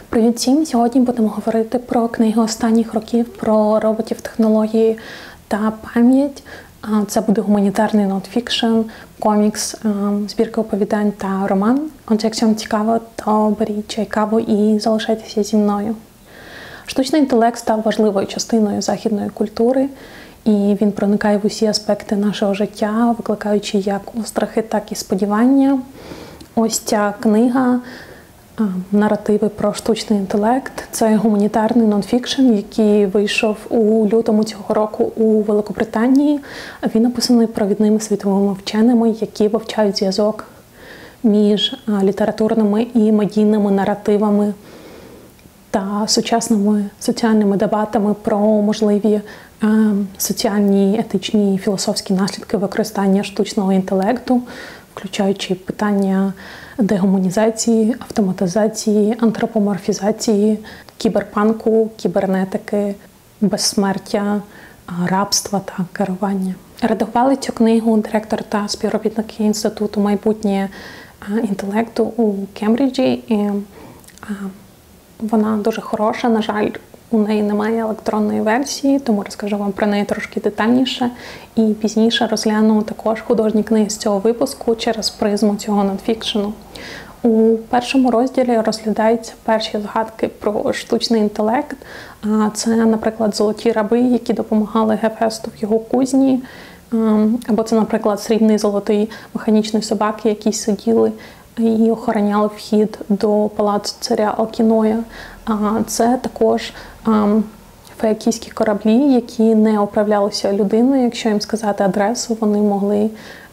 Привіт всім! Сьогодні будемо говорити про книги останніх років, про роботів, технології та пам'ять. Це буде гуманітарний нонфікшн, комікс, збірка оповідань та роман. Отже, якщо вам цікаво, то беріть чай, каву і залишайтеся зі мною. Штучний інтелект став важливою частиною західної культури, і він проникає в усі аспекти нашого життя, викликаючи як острахи, так і сподівання. Ось ця книга «Наративи про штучний інтелект» – це гуманітарний нонфікшн, який вийшов у лютому цього року у Великобританії. Він написаний провідними світовими вченими, які вивчають зв'язок між літературними і медійними наративами та сучасними соціальними дебатами про можливі соціальні, етичні і філософські наслідки використання штучного інтелекту, включаючи питання дегуманізації, автоматизації, антропоморфізації, кіберпанку, кібернетики, безсмертя, рабства та керування. Редагували цю книгу директор та співробітники Інституту майбутнє інтелекту у Кембриджі. І вона дуже хороша, на жаль, у неї немає електронної версії, тому розкажу вам про неї трошки детальніше. І пізніше розгляну також художні книги з цього випуску через призму цього нонфікшену. У першому розділі розглядаються перші згадки про штучний інтелект. Це, наприклад, золоті раби, які допомагали Гефесту в його кузні. Або це, наприклад, срібний золотий механічний собаки, які сиділи і охороняли вхід до палацу царя Алкіноя. Це також феокійські кораблі, які не управлялися людиною. Якщо їм сказати адресу, вони могли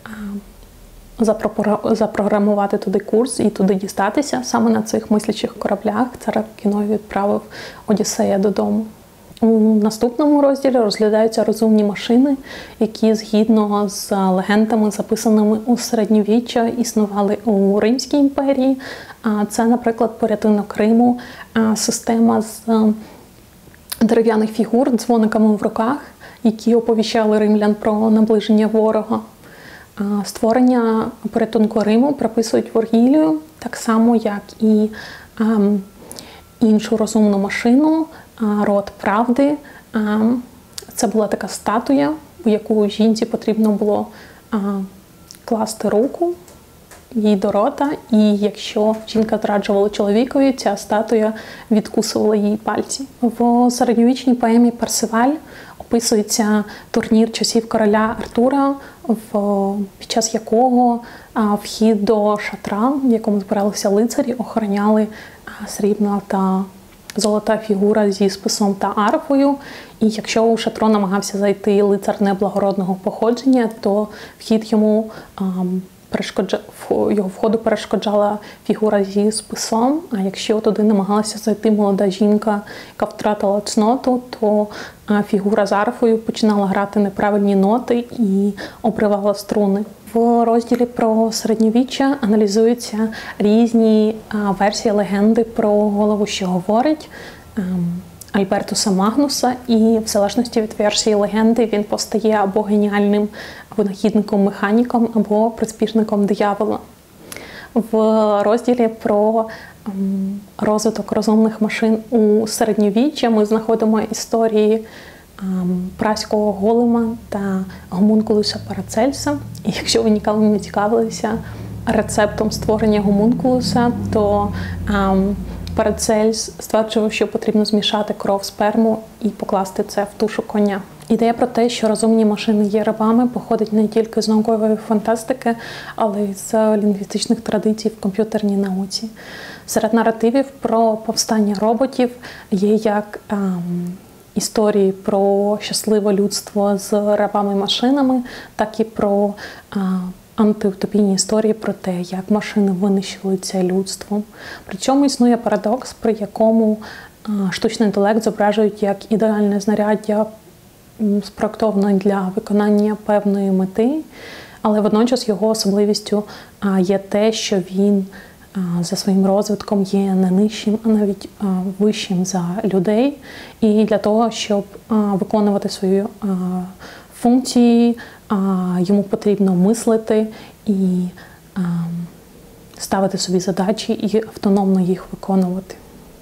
запрограмувати туди курс і туди дістатися. Саме на цих мислячих кораблях цар Алкіной відправив Одіссея додому. У наступному розділі розглядаються розумні машини, які згідно з легендами, записаними у середньовіччя, існували у Римській імперії. Це, наприклад, порятунок Риму, система з дерев'яних фігур, дзвониками в руках, які оповіщали римлян про наближення ворога. Створення порятунку Риму приписують Вергілію, так само, як і іншу розумну машину, рот правди. Це була така статуя, у яку жінці потрібно було класти руку їй до рота, і якщо жінка зраджувала чоловікові, ця статуя відкусувала їй пальці. В середньовічній поемі «Персиваль» описується турнір часів короля Артура, під час якого вхід до шатра, в якому збиралися лицарі, охороняли срібна та золота фігура зі списом та арфою. І якщо у шатро намагався зайти лицар неблагородного походження, то вхід йому його входу перешкоджала фігура зі списом, а якщо туди намагалася зайти молода жінка, яка втратила цноту, то фігура з арфою починала грати неправильні ноти і обривала струни. В розділі про середньовіччя аналізуються різні версії легенди про голову, що говорить, Альбертуса Магнуса, і в залежності від версії легенди він постає або геніальним винахідником-механіком, або приспішником диявола. В розділі про розвиток розумних машин у середньовіччя ми знаходимо історії праського голема та гомункулуса Парацельса. І якщо ви ніколи не цікавилися рецептом створення гомункулуса, то Парацельс стверджував, що потрібно змішати кров, сперму і покласти це в тушу коня. Ідея про те, що розумні машини є рабами, походить не тільки з наукової фантастики, але й з лінгвістичних традицій в комп'ютерній науці. Серед наративів про повстання роботів є як історії про щасливе людство з рабами-машинами, так і про антиутопійні історії про те, як машини винищили це людство. Причому існує парадокс, при якому штучний інтелект зображують як ідеальне знаряддя, спроектоване для виконання певної мети, але водночас його особливістю є те, що він за своїм розвитком є не нижчим, а навіть вищим за людей. І для того, щоб виконувати свої функції, йому потрібно мислити і ставити собі задачі і автономно їх виконувати.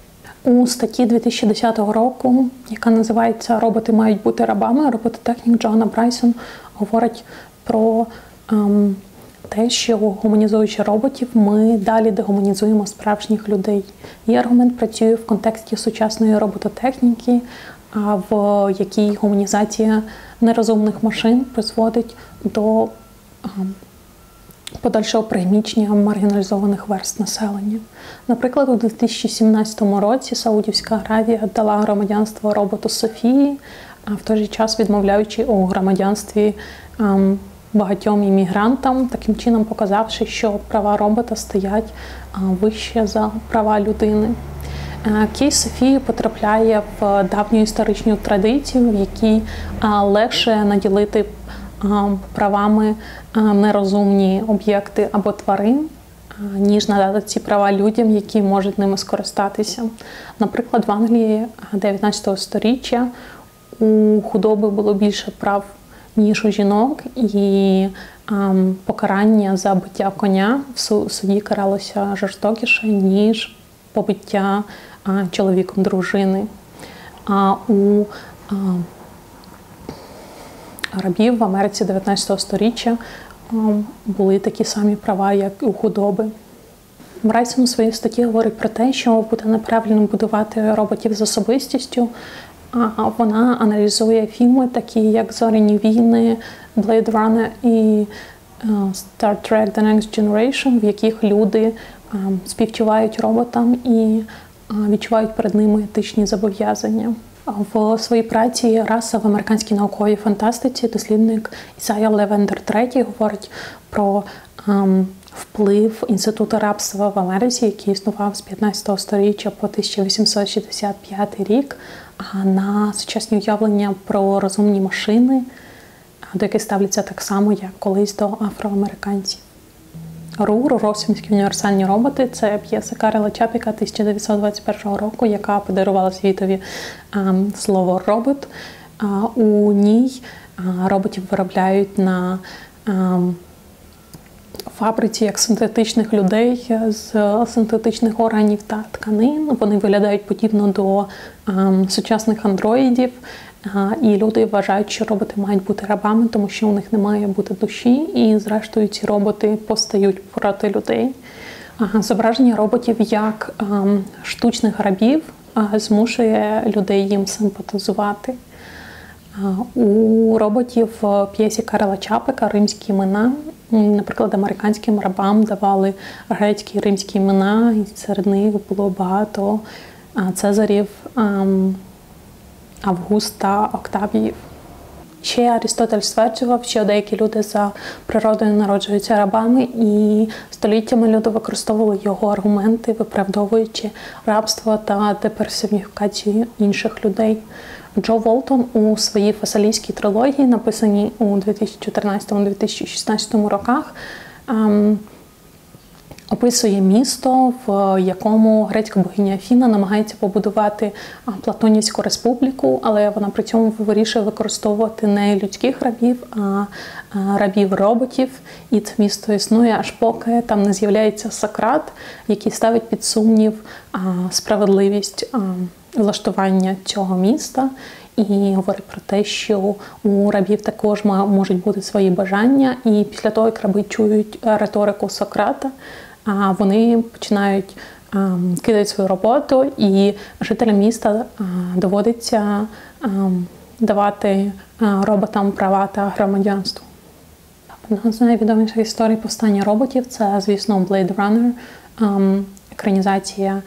У статті 2010 року, яка називається «Роботи мають бути рабами», робототехнік Джоанна Брайсон говорить про те, що гуманізуючи роботів, ми далі дегуманізуємо справжніх людей. Її аргумент працює в контексті сучасної робототехніки, в якій гуманізація нерозумних машин призводить до подальшого пригнічення маргіналізованих верств населення. Наприклад, у 2017 році Саудівська Аравія дала громадянство роботу Софії, а в той же час відмовляючи у громадянстві багатьом іммігрантам, таким чином показавши, що права робота стоять вище за права людини. Кейс Софії потрапляє в давню історичну традицію, в якій легше наділити правами нерозумні об'єкти або тварин, ніж надати ці права людям, які можуть ними скористатися. Наприклад, в Англії 19 століття у худоби було більше прав, ніж у жінок, і покарання за биття коня в суді каралося жорстокіше, ніж побиття чоловіком дружини. А у рабів в Америці 19 століття були такі самі права, як і у худоби. Брайсон у своїй статті говорить про те, що буде неправильно будувати роботів з особистістю. Вона аналізує фільми, такі як «Зоряні війни», «Blade Runner» і «Star Trek: The Next Generation», в яких люди співчувають роботам і відчувають перед ними етичні зобов'язання. В своїй праці «Раса в американській науковій фантастиці» дослідник Ісайя Левендер III говорить про вплив інституту рабства в Америці, який існував з 15 століття по 1865 рік, на сучасні уявлення про розумні машини, до яких ставляться так само, як колись до афроамериканців. РУ «Росімські універсальні роботи» – це п'єса Карла Чапіка 1921 року, яка подарувала світові слово «робот». У ній роботів виробляють на фабриці як синтетичних людей з синтетичних органів та тканин. Вони виглядають подібно до сучасних андроїдів. І люди вважають, що роботи мають бути рабами, тому що у них не має бути душі, і зрештою ці роботи постають проти людей. Зображення роботів як штучних рабів змушує людей їм симпатизувати. У роботів в п'єсі Карла Чапика римські імена, наприклад, американським рабам давали грецькі і римські імена, і серед них було багато Цезарів, Август та Октавіїв. Ще Арістотель стверджував, що деякі люди за природою народжуються рабами, і століттями люди використовували його аргументи, виправдовуючи рабство та деперсоніфікацію інших людей. Джо Волтон у своїй фасалійській трилогії, написаній у 2014-2016 роках, описує місто, в якому грецька богиня Афіна намагається побудувати Платонівську республіку, але вона при цьому вирішує використовувати не людських рабів, а рабів-роботів. І це місто існує, аж поки там не з'являється Сократ, який ставить під сумнів справедливість влаштування цього міста. І говорить про те, що у рабів також можуть бути свої бажання. І після того, як раби чують риторику Сократа, вони починають кидати свою роботу, і жителям міста доводиться давати роботам права та громадянство. Одна з найвідоміших історій повстання роботів – це, звісно, Blade Runner, екранізація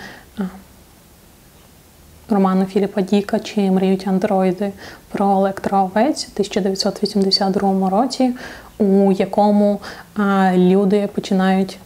роману Філіпа Діка «Чи мріють андроїди» про електроовець у 1982 році, у якому люди починають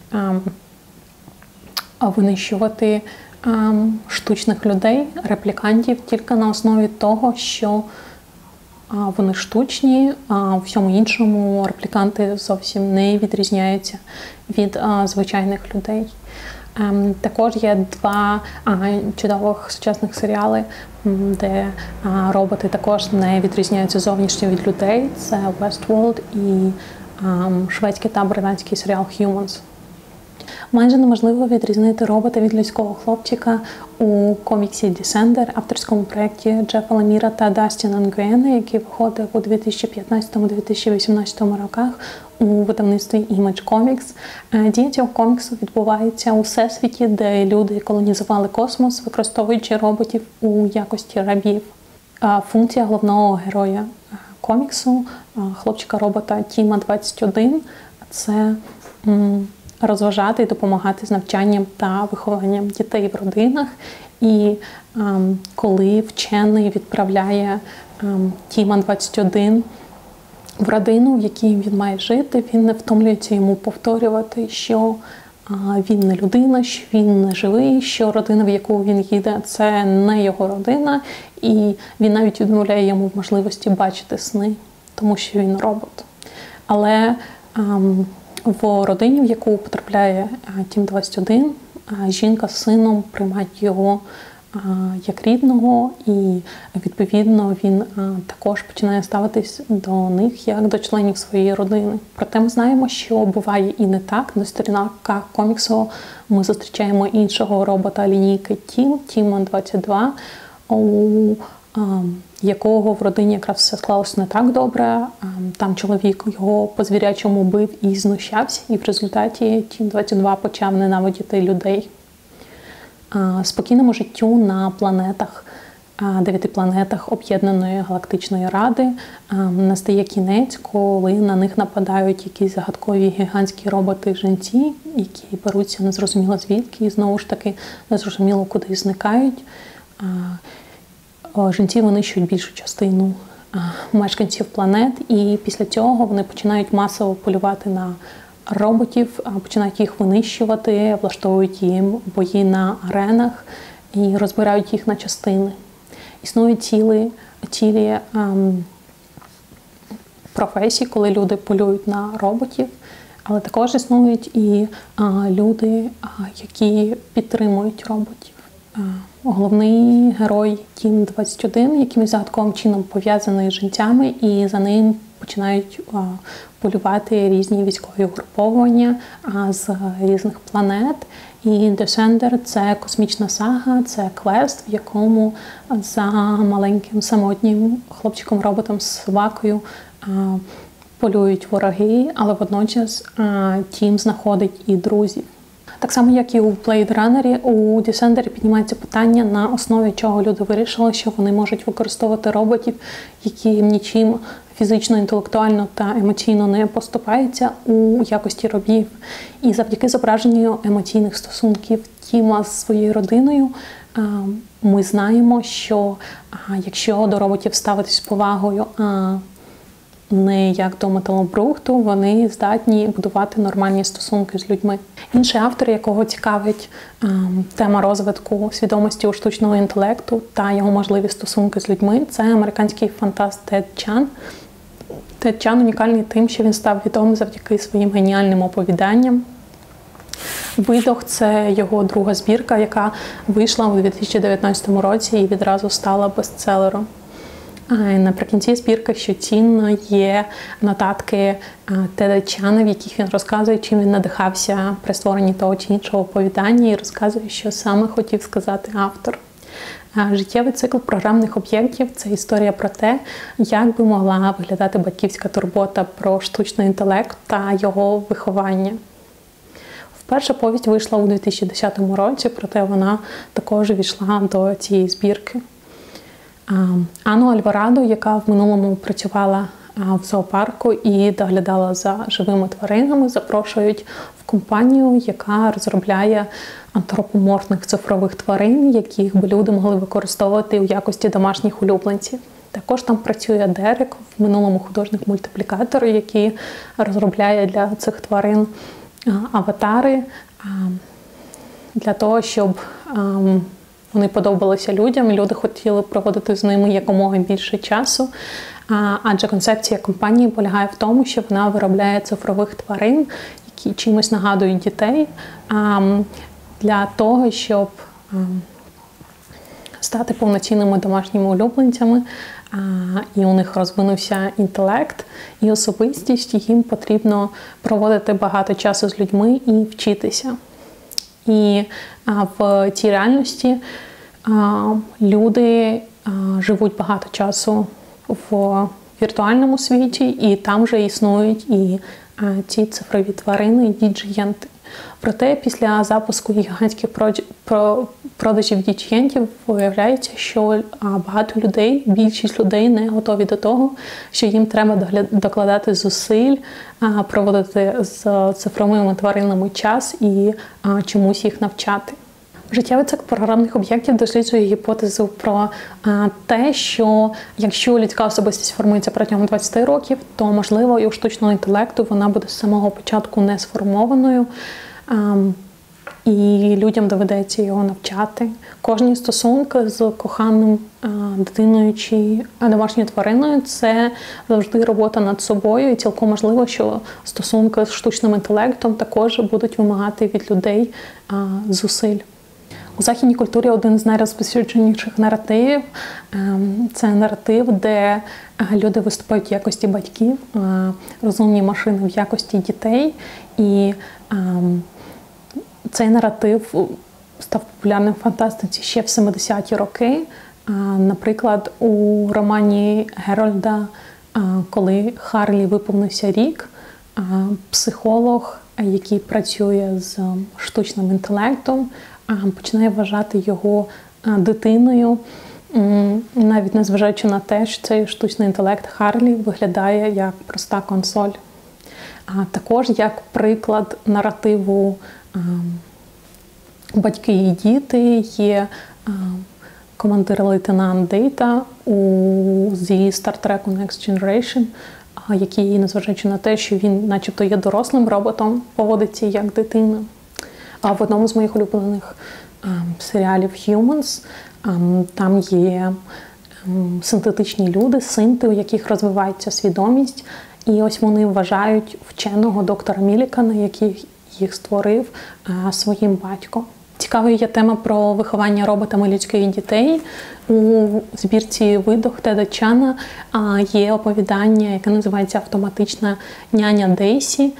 винищувати штучних людей, реплікантів, тільки на основі того, що вони штучні, а у всьому іншому репліканти зовсім не відрізняються від звичайних людей. Також є два чудових сучасних серіали, де роботи також не відрізняються зовнішньо від людей. Це Westworld і шведський та британський серіал Humans. Майже неможливо відрізнити робота від людського хлопчика у коміксі Descender, авторському проєкті Джефа Lemire та Дастіна Нгуєна, який виходив у 2015-2018 роках у видавництві Image Comics. Дія цього коміксу відбувається у всесвіті, де люди колонізували космос, використовуючи роботів у якості рабів. Функція головного героя коміксу, хлопчика-робота Тіма 21, це розважати і допомагати з навчанням та вихованням дітей в родинах. І коли вчений відправляє Тіма 21 в родину, в якій він має жити, він не втомлюється йому повторювати, що він не людина, що він не живий, що родина, в яку він їде, це не його родина. І він навіть відмовляє йому в можливості бачити сни, тому що він робот. Але в родині, в яку потрапляє Тім 21, жінка з сином приймають його як рідного, і відповідно він також починає ставитись до них як до членів своєї родини. Проте ми знаємо, що буває і не так. На сторінках коміксу ми зустрічаємо іншого робота лінійки Тіма 22, у якого в родині якраз все склалося не так добре. Там чоловік його по-звірячому бив і знущався, і в результаті Тім 22 почав ненавидіти людей. Спокійному життю на планетах, 9 планетах Об'єднаної Галактичної Ради настає кінець, коли на них нападають якісь загадкові гігантські роботи-жінці, які беруться незрозуміло звідки, і знову ж таки незрозуміло куди зникають. Жінці винищують більшу частину мешканців планет, і після цього вони починають масово полювати на роботів, починають їх винищувати, влаштовують їм бої на аренах і розбирають їх на частини. Існують цілі професії, коли люди полюють на роботів, але також існують і люди, які підтримують роботів. Головний герой Тім 21 якимось загадковим чином пов'язаний з жінцями, і за ним починають полювати різні військові угруповання з різних планет. І Descender – це космічна сага, це квест, в якому за маленьким самотнім хлопчиком-роботом з собакою полюють вороги, але водночас Тім знаходить і друзів. Так само, як і у Blade Runner, у Descender піднімається питання, на основі чого люди вирішили, що вони можуть використовувати роботів, які нічим фізично, інтелектуально та емоційно не поступаються у якості рабів. І завдяки зображенню емоційних стосунків Тіма з своєю родиною ми знаємо, що якщо до роботів ставитись з повагою, не як до металобрухту, вони здатні будувати нормальні стосунки з людьми. Інший автор, якого цікавить тема розвитку свідомості у штучного інтелекту та його можливі стосунки з людьми, це американський фантаст Тед Чан. Тед Чан унікальний тим, що він став відомим завдяки своїм геніальним оповіданням. «Видох» – це його друга збірка, яка вийшла у 2019 році і відразу стала бестселером. Наприкінці збірки, що цінно, є нотатки Теда Чана, в яких він розказує, чим він надихався при створенні того чи іншого оповідання, і розказує, що саме хотів сказати автор. Життєвий цикл програмних об'єктів – це історія про те, як би могла виглядати батьківська турбота про штучний інтелект та його виховання. Вперше повість вийшла у 2010 році, проте вона також увійшла до цієї збірки. Анну Альварадо, яка в минулому працювала в зоопарку і доглядала за живими тваринами, запрошують в компанію, яка розробляє антропоморфних цифрових тварин, яких би люди могли використовувати у якості домашніх улюбленців. Також там працює Дерек, в минулому художник-мультиплікатор, який розробляє для цих тварин аватари для того, щоб вони подобалися людям, і люди хотіли проводити з ними якомога більше часу. Адже концепція компанії полягає в тому, що вона виробляє цифрових тварин, які чимось нагадують дітей, для того, щоб стати повноцінними домашніми улюбленцями, і у них розвинувся інтелект і особистість, і їм потрібно проводити багато часу з людьми і вчитися. І в цій реальності люди живуть багато часу в віртуальному світі, і там вже існують і ці цифрові тварини, і діджієнти. Проте після запуску гігантських продажів діджієнтів виявляється, що багато людей, більшість людей не готові до того, що їм треба докладати зусиль, проводити з цифровими тваринами час і чомусь їх навчати. Життєвий цикл програмних об'єктів досліджує гіпотезу про те, що якщо людська особистість формується протягом 20 років, то, можливо, і у штучного інтелекту вона буде з самого початку не сформованою, і людям доведеться його навчати. Кожні стосунки з коханим дитиною чи домашньою твариною – це завжди робота над собою, і цілком можливо, що стосунки з штучним інтелектом також будуть вимагати від людей зусиль. У західній культурі один з найрозповсюдженіших наративів – це наратив, де люди виступають в якості батьків, розумні машини в якості дітей. І цей наратив став популярним в фантастиці ще в 70-ті роки. Наприклад, у романі Герольда «Коли Харлі виповнився рік», психолог, який працює з штучним інтелектом, починає вважати його дитиною, навіть незважаючи на те, що цей штучний інтелект Харлі виглядає як проста консоль. Також як приклад наративу «Батьки і діти» є командир-лейтенант Дейта зі Star Trek Next Generation, який, незважаючи на те, що він начебто є дорослим роботом, поводиться як дитина. А в одному з моїх улюблених серіалів Humans там є синтетичні люди, синти, у яких розвивається свідомість. І ось вони вважають вченого доктора Мілікана, який їх створив, своїм батьком. Цікавою є тема про виховання роботами людських дітей. У збірці «Видох» Теда Чана є оповідання, яке називається «Автоматична няня Дейсі».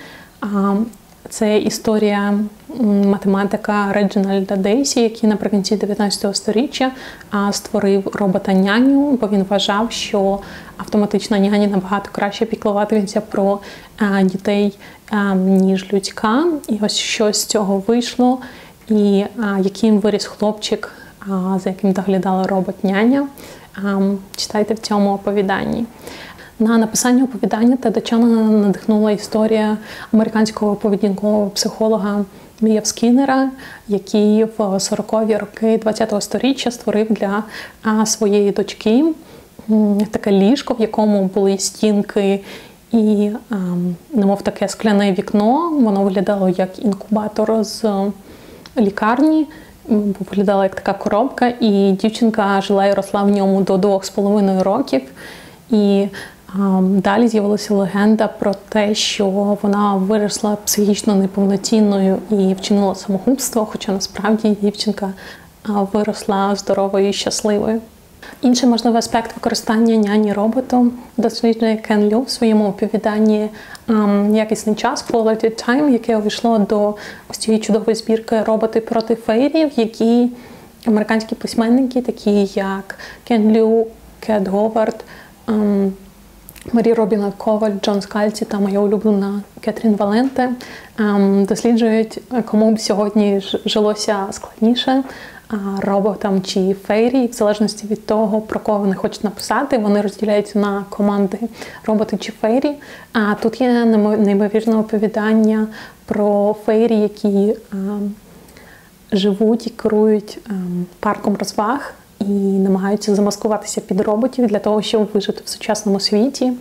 Це історія математика Реджинальда Дейсі, який наприкінці 19 століття створив робота-няню, бо він вважав, що автоматична няня набагато краще піклуватиметься про дітей, ніж людська. І ось що з цього вийшло, і яким виріс хлопчик, за яким доглядала робот-няня, читайте в цьому оповіданні. На написання оповідання Теда Чана надихнула історія американського поведінкового психолога Мія Скіннера, який в 40-ві роки ХХ століття створив для своєї дочки таке ліжко, в якому були стінки і, немов таке скляне вікно. Воно виглядало як інкубатор з лікарні, виглядала як така коробка, і дівчинка жила і росла в ньому до 2,5 років. І далі з'явилася легенда про те, що вона виросла психічно неповноцінною і вчинила самогубство, хоча насправді дівчинка виросла здоровою і щасливою. Інший можливий аспект використання няні-роботу досліджує Кен Лю в своєму оповіданні «Якісний час» Quality Time, яке увійшло до ось цієї чудової збірки «Роботи проти фейрів», які американські письменники, такі як Кен Лю, Кет Говард, Марі Робіна Коваль, Джон Скальці та моя улюблена Кетрін Валенте досліджують, кому б сьогодні жилося складніше, роботам чи фейрі. В залежності від того, про кого вони хочуть написати, вони розділяються на команди роботи чи фейрі. А тут є неймовірне оповідання про фейрі, які живуть і керують парком розваг і намагаються замаскуватися під роботів для того, щоб вижити в сучасному світі.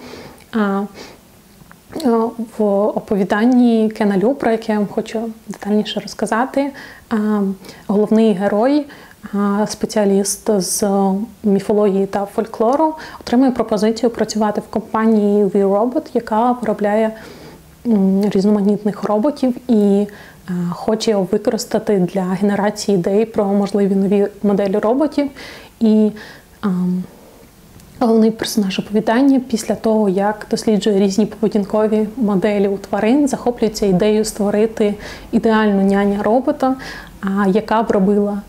В оповіданні Кена Лю, про яке я вам хочу детальніше розказати, головний герой, спеціаліст з міфології та фольклору, отримує пропозицію працювати в компанії We Robot, яка виробляє різноманітних роботів, і хоче його використати для генерації ідей про можливі нові моделі роботів. І головний персонаж оповідання після того, як досліджує різні поведінкові моделі у тварин, захоплюється ідеєю створити ідеальну няня-робота, яка б робила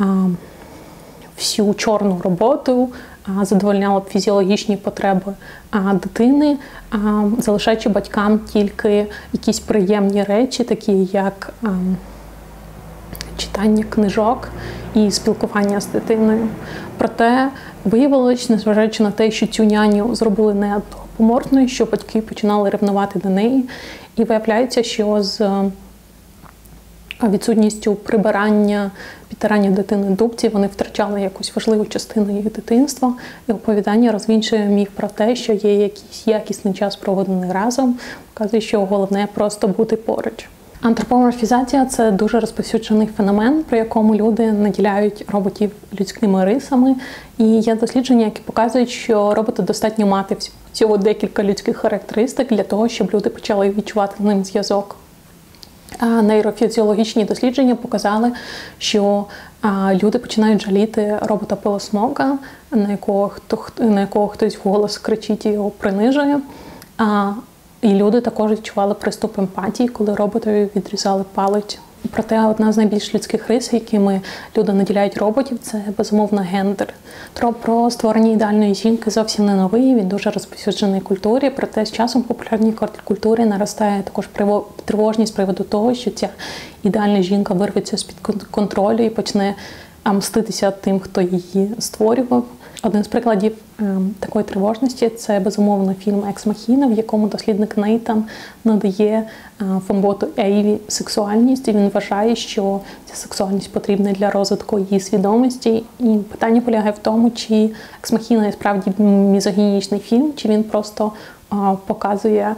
всю чорну роботу, задовольняла б фізіологічні потреби дитини, залишаючи батькам тільки якісь приємні речі, такі як читання книжок і спілкування з дитиною. Проте виявилось, незважаючи на те, що цю няню зробили неантропоморфною, що батьки починали ревнувати до неї. І виявляється, що з відсутністю прибирання, підтирання дитини дубці, вони втрачали якусь важливу частину їх дитинства. І оповідання розвінчує міф про те, що є якийсь якісний час проведений разом, показує, що головне просто бути поруч. Антропоморфізація – це дуже розповсюджений феномен, при якому люди наділяють роботів людськими рисами. І є дослідження, які показують, що роботу достатньо мати всього декілька людських характеристик для того, щоб люди почали відчувати з ним зв'язок. Нейрофізіологічні дослідження показали, що люди починають жаліти робота-пилосмока, на якого хтось вголос кричить і його принижує. І люди також відчували приступ емпатії, коли роботові відрізали палець. Проте одна з найбільш людських рис, якими люди наділяють роботів, це, безумовно, гендер. Троп про створення ідеальної жінки зовсім не новий, він дуже розповсюджений в культурі, проте з часом в популярній культурі наростає також тривожність з приводу того, що ця ідеальна жінка вирветься з-під контролю і почне мститися тим, хто її створював. Один з прикладів такої тривожності – це, безумовно, фільм «Екс Махіна», в якому дослідник Нейтан надає фемботу Ейві сексуальність, і він вважає, що ця сексуальність потрібна для розвитку її свідомості. І питання полягає в тому, чи «Екс Махіна» є справді мізогінічний фільм, чи він просто показує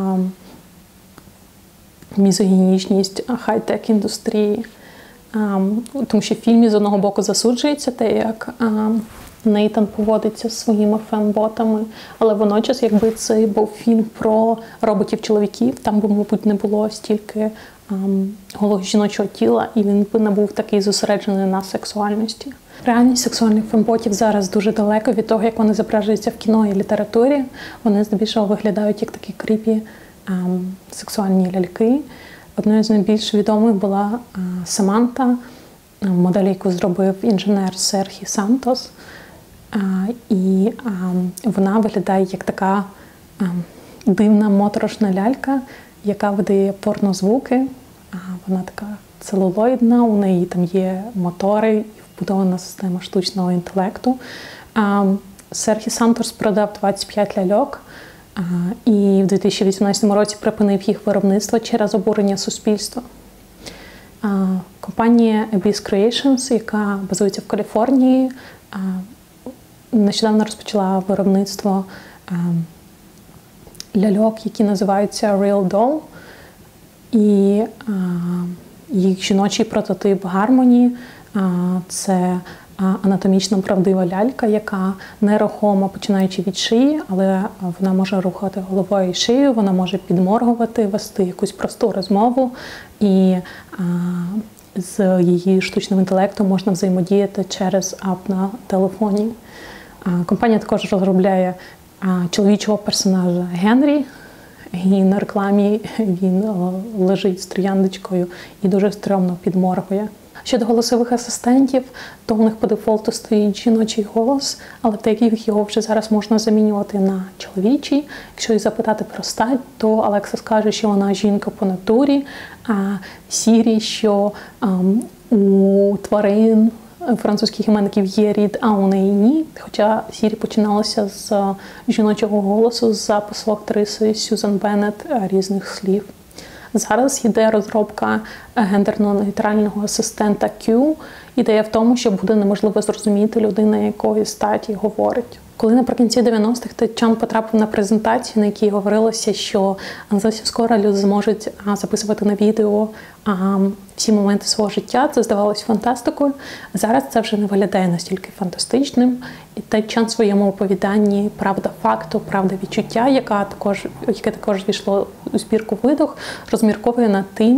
мізогінічність хай-тек індустрії. Тому що в фільмі з одного боку засуджується те, як Нейтан поводиться зі своїми фемботами, але водночас, якби це був фільм про роботів-чоловіків, там би, мабуть, не було стільки голого жіночого тіла, і він би не був такий зосереджений на сексуальності. Реальність сексуальних фемботів зараз дуже далеко від того, як вони зображуються в кіно і літературі. Вони здебільшого виглядають як такі кріпі сексуальні ляльки. Одною з найбільш відомих була Саманта, модель, яку зробив інженер Серхі Сантос. І вона виглядає як така дивна моторошна лялька, яка видає порнозвуки. Вона така целулоїдна, у неї там є мотори і вбудована система штучного інтелекту. Серхі Сантос продав 25 ляльок, і в 2018 році припинив їх виробництво через обурення суспільства. Компанія Abyss Creations, яка базується в Каліфорнії, нещодавно розпочала виробництво ляльок, які називаються Real Doll. І їх жіночий прототип Harmony – це анатомічно правдива лялька, яка нерухома, починаючи від шиї, але вона може рухати головою і шиєю, вона може підморгувати, вести якусь просту розмову, і з її штучним інтелектом можна взаємодіяти через ап на телефоні. Компанія також розробляє чоловічого персонажа Генрі, і на рекламі він лежить з трояндочкою і дуже стрьомно підморгує. Щодо голосових асистентів, то у них по дефолту стоїть жіночий голос, але в деяких його вже зараз можна замінювати на чоловічий. Якщо її запитати про стать, то Алекса скаже, що вона жінка по натурі, а Сірі, що у тварин французьких іменників є рід, а у неї ні. Хоча Сірі починалася з жіночого голосу, з запису актриси Сюзан Беннет різних слів. Зараз йде розробка гендерно-нейтрального асистента Q. Ідея в тому, що буде неможливо зрозуміти людина, якої статі говорить. Коли наприкінці 90-х Тед Чан потрапив на презентацію, на якій говорилося, що зовсім скоро люди зможуть записувати на відео всі моменти свого життя, це здавалось фантастикою. Зараз це вже не виглядає настільки фантастичним. І Тед Чан в своєму оповіданні «Правда факту, правда відчуття», яке також війшло у збірку «Видох», розмірковує над тим,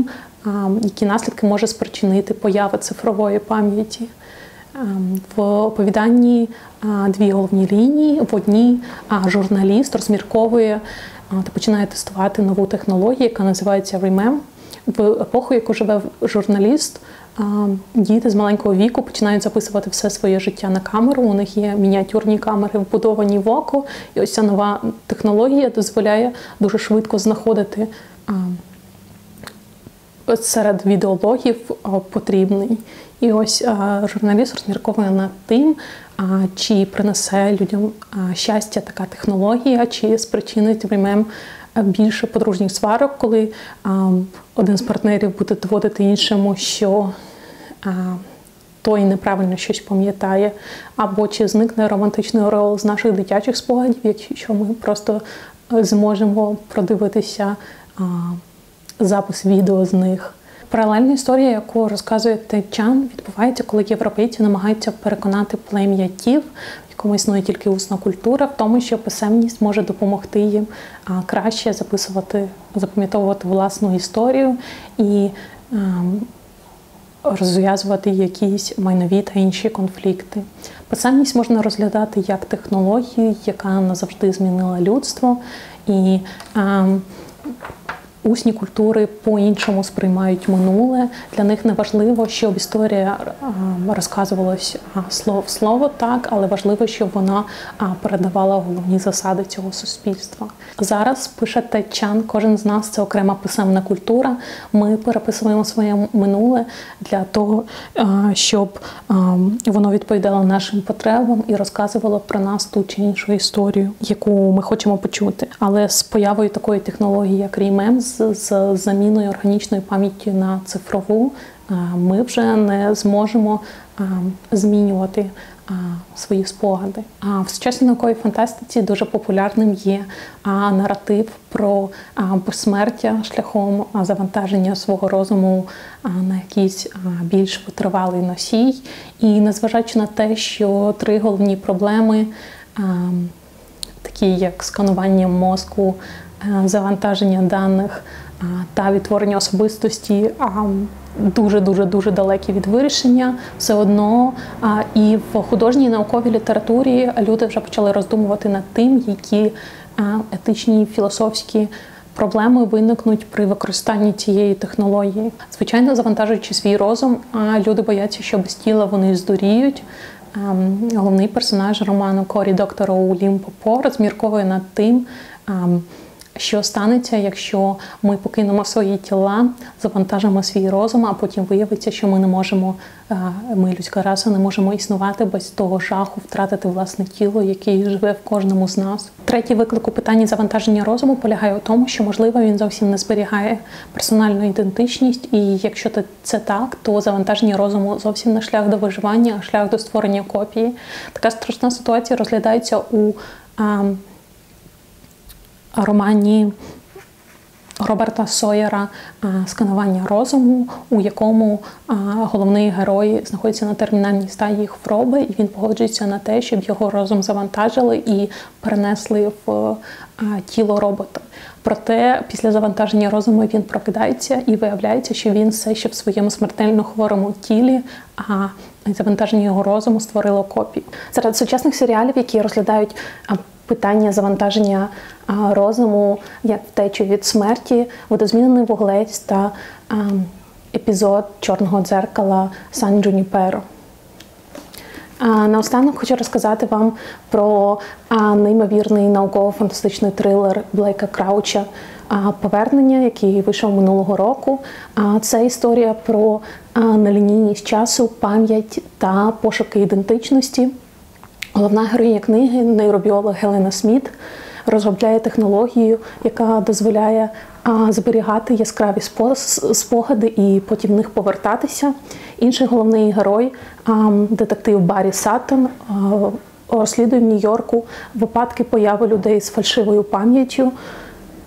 які наслідки може спричинити поява цифрової пам'яті. В оповіданні дві головні лінії. В одній журналіст розмірковує та починає тестувати нову технологію, яка називається ReMem. В епоху, яку живе журналіст, діти з маленького віку починають записувати все своє життя на камеру. У них є мініатюрні камери, вбудовані в око. І ось ця нова технологія дозволяє дуже швидко знаходити серед відеологів потрібний. І ось журналіст розмірковує над тим, чи принесе людям щастя така технологія, чи спричинить ReMem більше подружніх сварок, коли один з партнерів буде доводити іншому, що той неправильно щось пам'ятає, або чи зникне романтичний орел з наших дитячих спогадів, якщо ми просто зможемо продивитися запис відео з них. Паралельна історія, яку розказує Тед Чан, відбувається, коли європейці намагаються переконати плем'я Тів, в якому існує тільки усна культура, в тому, що писемність може допомогти їм краще запам'ятовувати власну історію і розв'язувати якісь майнові та інші конфлікти. Писемність можна розглядати як технологію, яка назавжди змінила людство, і усні культури по-іншому сприймають минуле. Для них не важливо, щоб історія розказувалась слово в слово, так, але важливо, щоб вона передавала головні засади цього суспільства. Зараз, пише Тед Чан, кожен з нас – це окрема писемна культура. Ми переписуємо своє минуле для того, щоб воно відповідало нашим потребам і розказувало про нас ту чи іншу історію, яку ми хочемо почути. Але з появою такої технології, як ReMem, з заміною органічної пам'яті на цифрову, ми вже не зможемо змінювати свої спогади. В сучасній науковій фантастиці дуже популярним є наратив про безсмертя шляхом завантаження свого розуму на якийсь більш витривалий носій. І незважаючи на те, що три головні проблеми, такі як сканування мозку, завантаження даних та відтворення особистості, дуже далекі від вирішення. Все одно і в художній науковій літературі люди вже почали роздумувати над тим, які етичні, філософські проблеми виникнуть при використанні цієї технології. Звичайно, завантажуючи свій розум, люди бояться, що без тіла вони здуріють. Головний персонаж роману Корі Доктороу Лімпопо розмірковує над тим, що станеться, якщо ми покинемо свої тіла, завантажимо свій розум, а потім виявиться, що ми, людська раса, не можемо існувати без того жаху втратити власне тіло, яке живе в кожному з нас. Третій виклик у питанні завантаження розуму полягає у тому, що, можливо, він зовсім не зберігає персональну ідентичність, і якщо це так, то завантаження розуму зовсім не шлях до виживання, а шлях до створення копії. Така страшна ситуація розглядається у романі Роберта Сойера «Сканування розуму», у якому головний герой знаходиться на термінальній стадії хвороби, і він погоджується на те, щоб його розум завантажили і перенесли в тіло робота. Проте після завантаження розуму він прокидається і виявляється, що він все ще в своєму смертельно хворому тілі, а завантаження його розуму створило копію. Серед сучасних серіалів, які розглядають питання завантаження розуму як втечу від смерті, «Видозмінений вуглець» та епізод «Чорного дзеркала» Сан Джуніперо. Наостанок хочу розказати вам про неймовірний науково-фантастичний трилер Блейка Крауча «Повернення», який вийшов минулого року. Це історія про нелінійність часу, пам'ять та пошуки ідентичності. Головна героїня книги, нейробіолог Гелена Сміт, розробляє технологію, яка дозволяє зберігати яскраві спогади і потім в них повертатися. Інший головний герой, детектив Баррі Саттон, розслідує в Нью-Йорку випадки появи людей з фальшивою пам'яттю.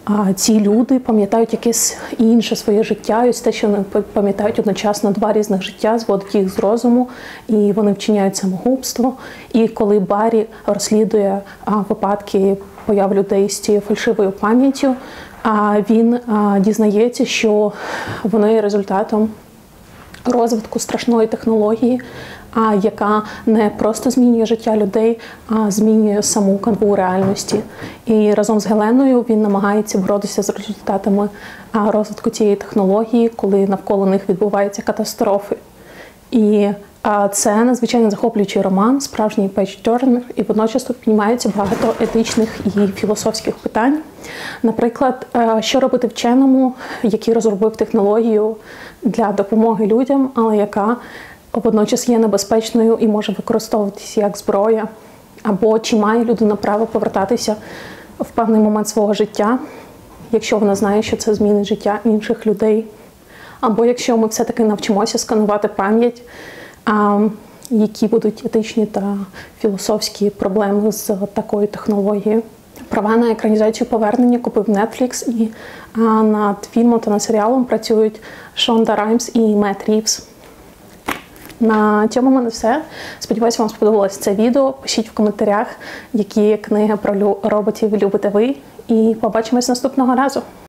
ці люди пам'ятають якесь інше своє життя. І ось те, що вони пам'ятають одночасно два різних життя, зводить їх з розуму, і вони вчиняють самогубство. І коли Баррі розслідує випадки появ людей з цією фальшивою пам'яттю, він дізнається, що вони є результатом розвитку страшної технології, яка не просто змінює життя людей, а змінює саму канву реальності. І разом з Геленою він намагається боротися з результатами розвитку цієї технології, коли навколо них відбуваються катастрофи. І це надзвичайно захоплюючий роман, справжній пейдж-тернер, і водночас тут піднімаються багато етичних і філософських питань. Наприклад, що робити вченому, який розробив технологію для допомоги людям, але яка водночас є небезпечною і може використовуватися як зброя. Або чи має людина право повертатися в певний момент свого життя, якщо вона знає, що це змінить життя інших людей. Або якщо ми все-таки навчимося сканувати пам'ять, які будуть етичні та філософські проблеми з такою технологією. Права на екранізацію «Повернення» купив Netflix, і над фільмом та над серіалом працюють Шонда Раймс і Мет Рівз. На цьому в мене все. Сподіваюся, вам сподобалось це відео. Пишіть в коментарях, які книги про роботів любите ви. І побачимось наступного разу.